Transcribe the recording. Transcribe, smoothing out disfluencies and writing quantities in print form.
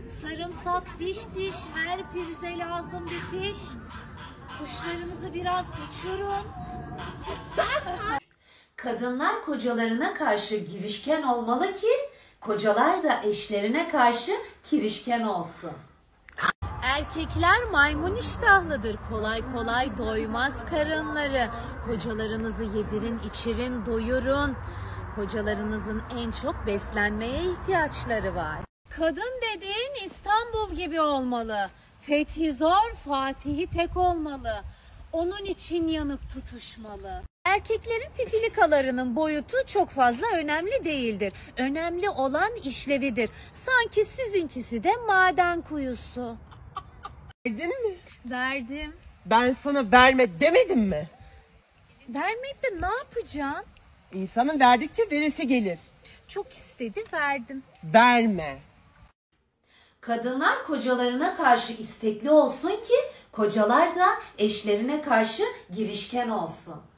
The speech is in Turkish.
Sarımsak diş diş, her prize lazım bir fiş. Kuşlarınızı biraz uçurun. Kadınlar kocalarına karşı girişken olmalı ki kocalar da eşlerine karşı kirişken olsun. Erkekler maymun iştahlıdır, kolay kolay doymaz karınları. Kocalarınızı yedirin, içirin, doyurun. Kocalarınızın en çok beslenmeye ihtiyaçları var. Kadın dediğin İstanbul gibi olmalı. Fethi zor, Fatih'i tek olmalı. Onun için yanıp tutuşmalı. Erkeklerin fifilikalarının boyutu çok fazla önemli değildir. Önemli olan işlevidir. Sanki sizinkisi de maden kuyusu. Verdin mi? Verdim. Ben sana verme demedim mi? Vermeyip de ne yapacağım? İnsanın verdikçe veresi gelir. Çok istedi, verdim. Verme. Kadınlar kocalarına karşı istekli olsun ki kocalar da eşlerine karşı girişken olsun.